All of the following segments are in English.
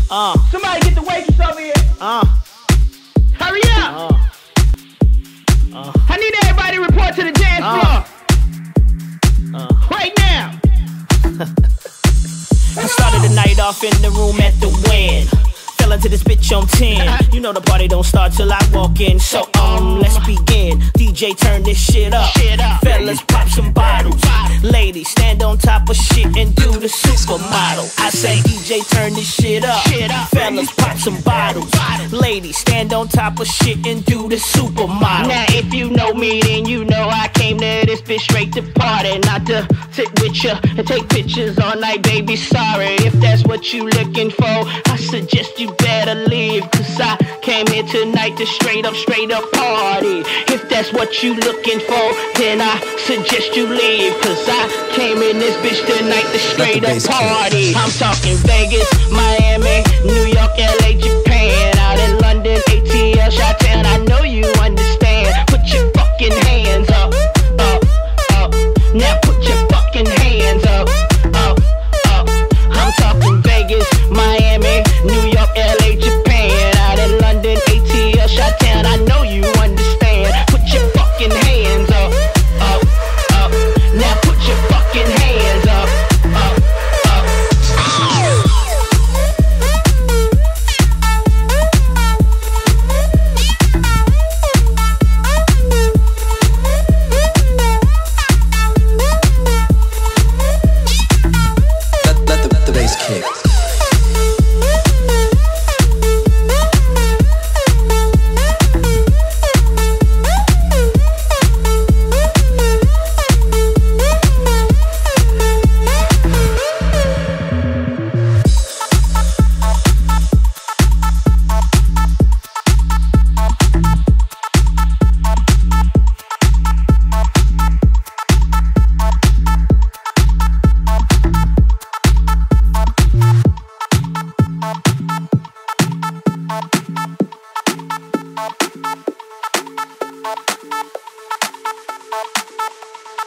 Somebody get the waitress over here. Hurry up. I need everybody to report to the dance floor. Right now. I started the night off in the room at the Wynn. Fell into this bitch on 10. You know the party don't start till I walk in. So let's begin. DJ, turn this shit up. Fellas, pop some bottles. Ladies, stand on top of shit and do the supermodel. I say DJ, turn this shit up. Fellas, pop some bottles. Ladies, stand on top of shit and do the supermodel. Now if you know me, then you know I came to this bitch straight to party, not to sit with ya and take pictures all night, baby. Sorry if that's what you looking for. I suggest you better leave, cause I came here tonight to straight up party. If that's what you looking for, then I suggest you leave, cause I came in this bitch tonight to straight up party. I'm talking Vegas, Miami, New York, LA, Japan, out in London, ATL, Chi-Town. I know you understand. Put your fucking hands up, up, up. Now put your fucking hands up, up, up. I'm talking Vegas, Miami, New York, LA, Japan, out in London, ATL, Chi-Town. I know you understand. Put your fucking hands up, up, up. Now put your fucking hands up, up, up. Let the bass kick.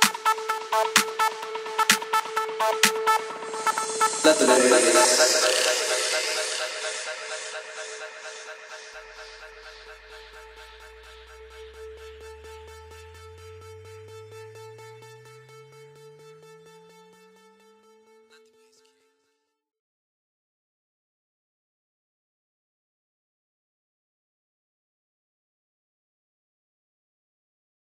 Let the